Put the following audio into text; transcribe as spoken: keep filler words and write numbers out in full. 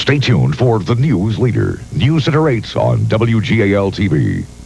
Stay tuned for the news leader. News at eight on W G A L T V.